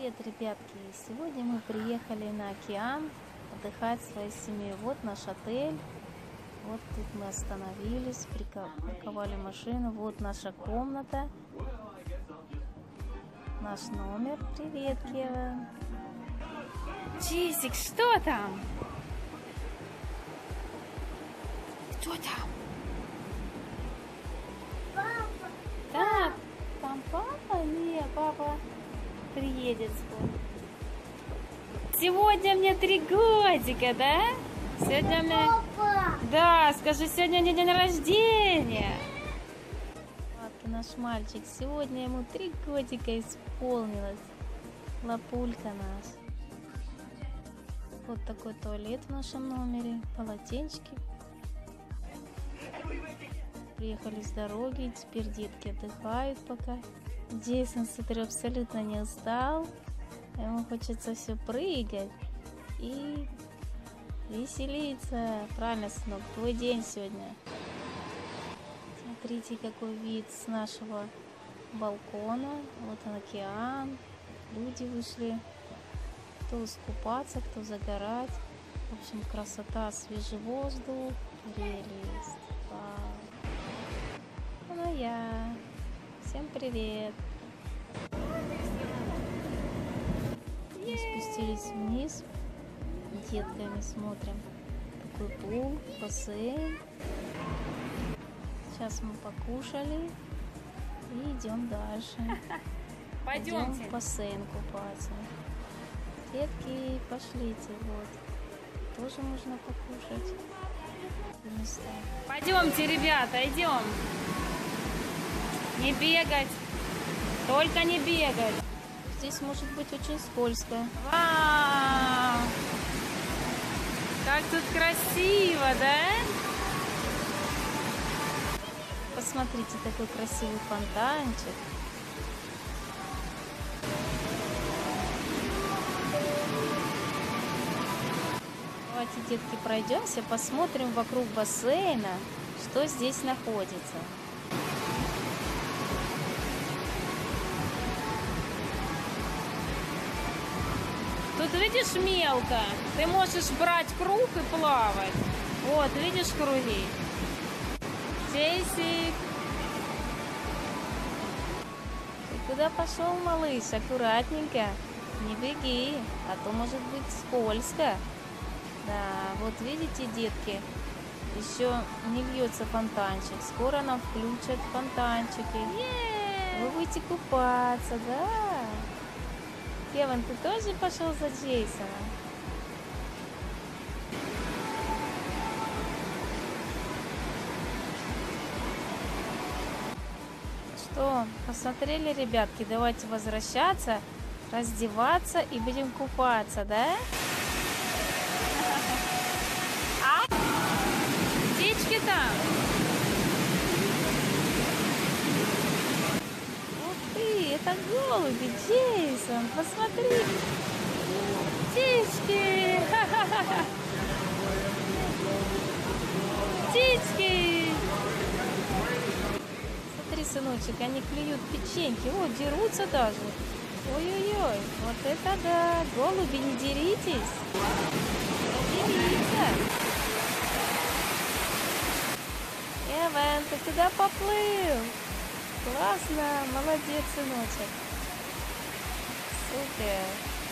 Привет, ребятки! Сегодня мы приехали на океан отдыхать своей семьей. Вот наш отель. Вот тут мы остановились, припарковали машину. Вот наша комната. Наш номер. Привет, Кевин. Чизик, что там? Кто там? Папа. Так, там папа? Нет, папа приедет скоро. Сегодня мне 3 годика, да? Сегодня мне... Папа. Да, скажи, сегодня мне день рождения. Вот наш мальчик. Сегодня ему 3 годика исполнилось. Лапулька наш. Вот такой туалет в нашем номере. Полотенчики. Приехали с дороги. Теперь детки отдыхают пока. Джейсон, смотрю, абсолютно не устал. Ему хочется все прыгать и веселиться. Правильно, сынок, твой день сегодня. Смотрите, какой вид с нашего балкона. Вот он, океан. Люди вышли. Кто искупаться, кто загорать. В общем, красота, свежий воздух. Прелесть. Вау. Ну я. Всем привет. Мы спустились вниз. Детками смотрим. Такой пул, бассейн. Сейчас мы покушали. И идем дальше. Пойдем в бассейн купаться. Детки, пошлите. Вот. Тоже можно покушать. Пойдемте, ребята, идем. Не бегать. Только не бегать. Здесь может быть очень скользко. Вау! Как тут красиво, да? Посмотрите, такой красивый фонтанчик. Давайте, детки, пройдемся, посмотрим вокруг бассейна, что здесь находится. Тут видишь мелко, ты можешь брать круг и плавать. Вот, видишь круги? Джейсик. Ты куда пошел, малыш? Аккуратненько. Не беги, а то может быть скользко. Да, вот видите, детки, еще не льется фонтанчик. Скоро нам включат фонтанчики. Вы будете купаться, да? Кевин, ты тоже пошел за Джейсоном? Что, посмотрели, ребятки? Давайте возвращаться, раздеваться и будем купаться, да? А? Птички там? Это голуби, Джейсон, посмотри. Птички. Птички. Смотри, сыночек, они клюют печеньки. О, дерутся даже. Ой-ой-ой, вот это да. Голуби, не деритесь. Деритесь. Эван, ты куда поплыл? Классно, молодец, сыночек. Супер.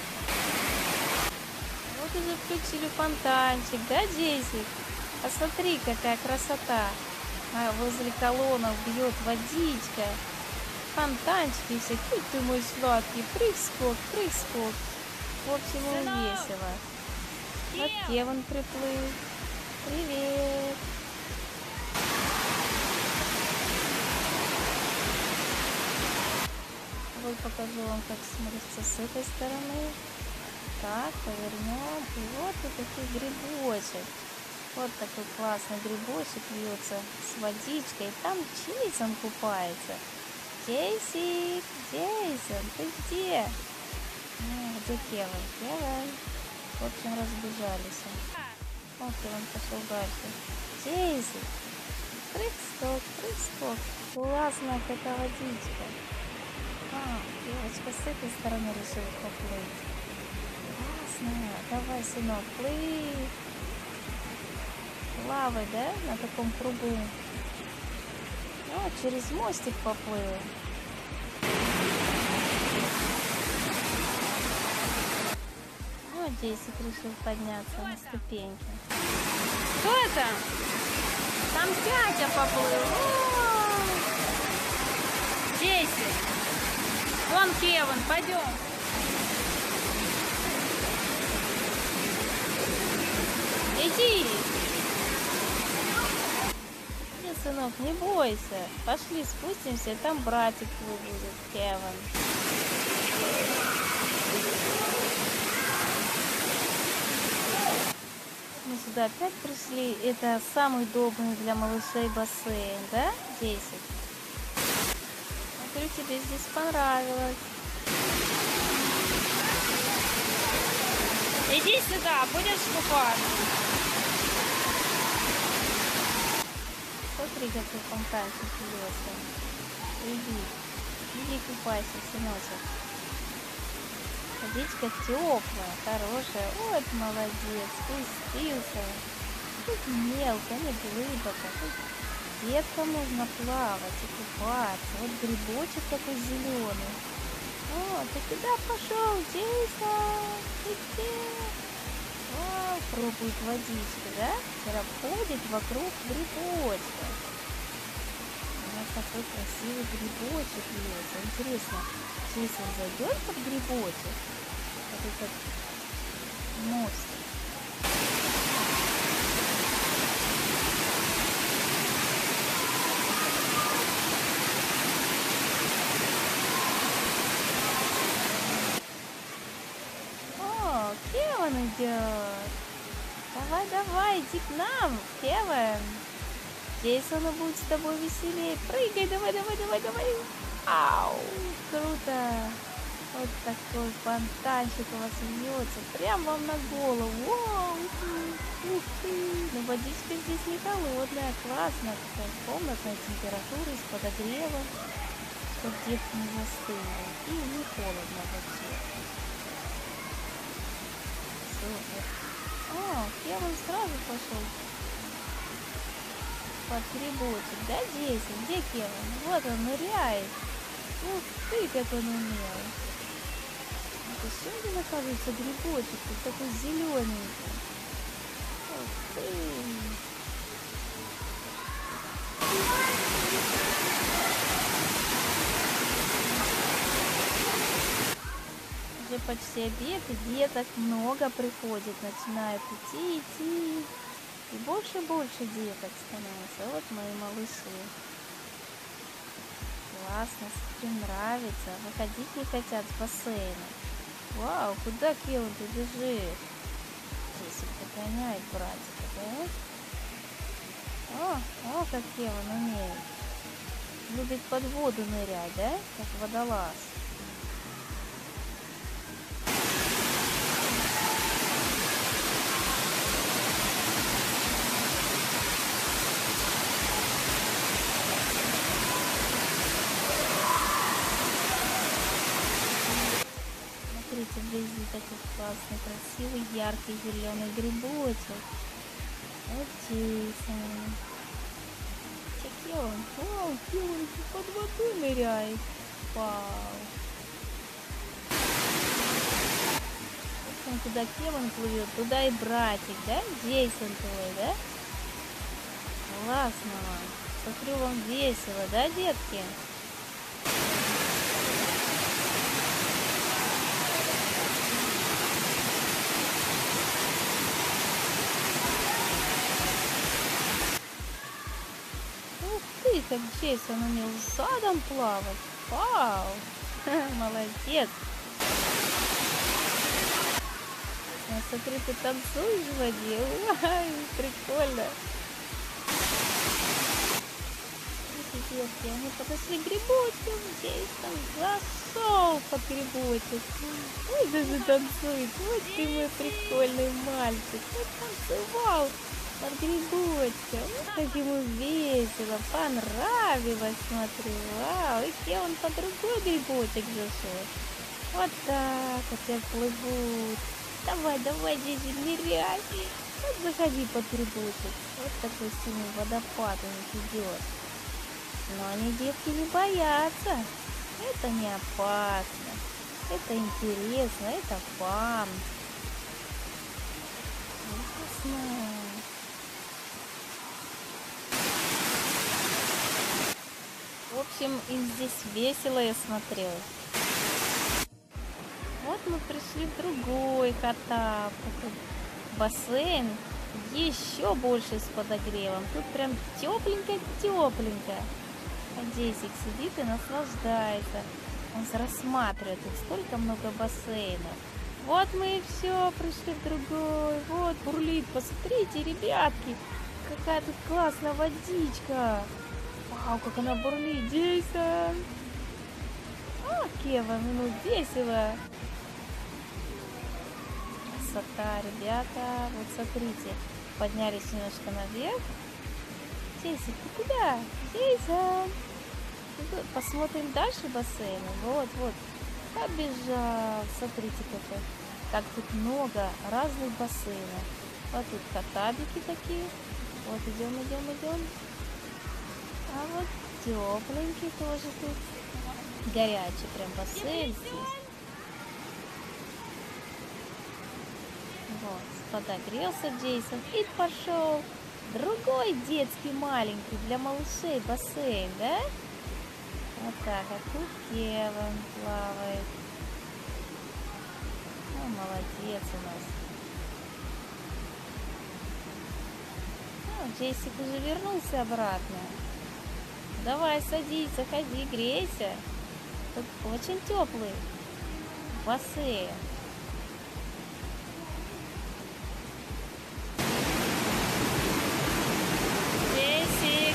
Вот уже включили фонтанчик, да, Джейсик? Посмотри, какая красота. А возле колоннов бьет водичка. Фонтанчики все. Ты мой сладкий. Прыг-скок, прыг-скок. В общем, весело. Вот Кевин приплыл. Привет. Вот покажу вам, как смотрится с этой стороны. Так, повернем. И вот и такой грибочек. Вот такой классный грибочек вьется с водичкой. Там Джейсон купается. Джейсик, Джейсон, ты где? Где Кевин? Кевин. В общем, разбежались. Вот Кевин пошел дальше. Джейсик. Прыг-скок, прыг-скок. Классная какая водичка. Девочка с этой стороны решила поплыть. Классно. Давай, сынок, плыть. Плавай, да, на таком кругу. О, через мостик поплыл. Ну, 10 решил подняться на ступеньки. Кто это? Там дядя поплыл. О! 10. Вон Кевин, пойдем. Иди. Нет, сынок, не бойся. Пошли спустимся, и там братик твой будет, Кевин. Мы сюда опять пришли. Это самый удобный для малышей бассейн, да? 10. Смотрю, тебе здесь понравилось. Иди сюда, будешь купаться. Смотри, какой фонтанчик льется. Иди купайся, сыночек. Водичка теплая, хорошая. Вот молодец, спустился. Тут мелко, не глубоко. Тут деткам можно плавать и купаться. Вот грибочек такой зеленый. О, ты куда пошел, Джейсон? Вау, пробует водичку, да? Ходит вокруг грибочка. У нас такой красивый грибочек льется. Интересно, Джейсон зайдет под грибочек? Вот этот мостик. О, Кевин идет. Давай, иди к нам, Кевин. Джейсону будет с тобой веселее. Прыгай, давай. Ау, круто. Вот такой фонтанчик у вас льется. Прям вам на голову. Вау, ух ты. Но водичка здесь не холодная, классная. Такая комнатная температура с подогревом. Чтобы детки не застыли. И не холодно вообще. Супер. О, Кевин сразу пошел под грибочек, да, Джейсон? Где Кевин? Вот он ныряет. Ух ты, как он умел. Это еще один, оказывается, грибочек. Тут такой зелененький. Ух ты. Уже почти обед, и деток много приходит. Начинают идти. И больше деток становится. Вот мои малыши. Классно, им нравится. Выходить не хотят с бассейна. Вау, куда Кевин ты бежишь? Здесь догоняет братика, да? О, как Кевин умеет. Любит под воду нырять, да? Как водолаз. Смотрите, вблизи такой классный, красивый, яркий зеленый грибочек. Вот Джейсон. Кевин. Вау, Кевин под водой ныряет. Вау. Куда Кевин плывет, туда и братик, да? Джейсон твой, да? Классно вам. Смотрю, вам весело, да, детки? Ух ты, как Джейсон умел задом плавать. Вау, молодец. Смотри, ты танцуешь в воде. Ой, прикольно. Детки, они подошли к грибочкам. Джейсон зашел под грибочек. Ой, даже танцует. Вот ты мой прикольный мальчик. Вот танцевал. под грибочком. Как ему весело, понравилось, смотри. Вау, и где он по другой грибочек зашел. Вот так вот теперь плывут. Давай, давай, здесь ныряй. Вот заходи под грибочек. Вот такой сильный водопад у них идет. Но они, детки, не боятся. Это не опасно. Это интересно, это фан. Классно. В общем, им здесь весело, я смотрю. Вот мы пришли в другой хотап. Бассейн еще больше с подогревом. Тут прям тепленько-тепленько. А Джейсик сидит и наслаждается. Он рассматривает, тут столько много бассейнов. Вот мы и все, пришли в другой. Вот бурлит, посмотрите, ребятки. Какая тут классная водичка. Вау, как она бурлит, Джейсон. О, Кева, ну весело. Красота, ребята. Вот смотрите, поднялись немножко наверх. Джейсик, ты куда? Джейсон. Посмотрим дальше бассейна. Вот, вот. Побежал. Смотрите, как тут много разных бассейнов. Вот тут катабики такие. Вот идем. А вот тепленький тоже тут. Горячий прям бассейн здесь. Вот, подогрелся Джейсон и пошел. Другой детский маленький для малышей бассейн, да? Вот так, а тут Кевин плавает. Ну, молодец у нас. Ну, Джейсик уже вернулся обратно. Давай, садись, заходи, грейся. Тут очень теплый бассейн. Джейсик!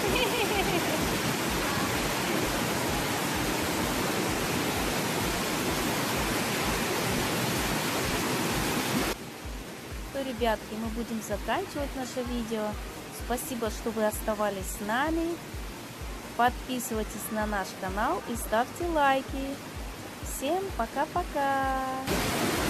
Ребятки, мы будем заканчивать наше видео. Спасибо, что вы оставались с нами. Подписывайтесь на наш канал и ставьте лайки. Всем пока-пока!